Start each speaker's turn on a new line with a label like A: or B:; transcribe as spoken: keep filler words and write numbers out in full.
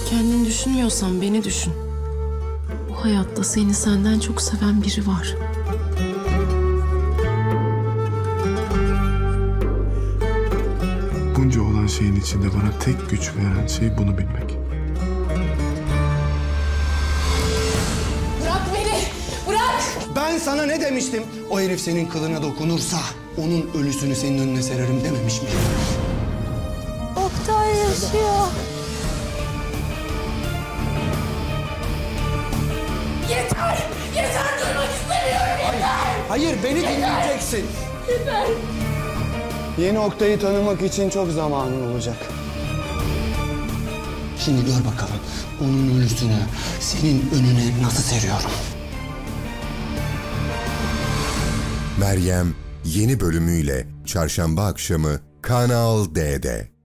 A: Kendini düşünmüyorsan beni düşün. Bu hayatta seni senden çok seven biri var.
B: Bunca olan şeyin içinde bana tek güç veren şey bunu bilmek.
C: Bırak beni! Bırak!
D: Ben sana ne demiştim? O herif senin kılına dokunursa onun ölüsünü senin önüne sererim dememiş miyim?
C: Oktay yaşıyor. Yeter! Yeter! Duymak istemiyorum! Yeter!
D: Hayır, beni dinleyeceksin.
C: Yeter!
D: Yeni Oktay'ı tanımak için çok zamanın olacak. Şimdi gör bakalım onun ölüsünü senin önüne nasıl seriyorum.
E: Meryem yeni bölümüyle Çarşamba akşamı Kanal D'de.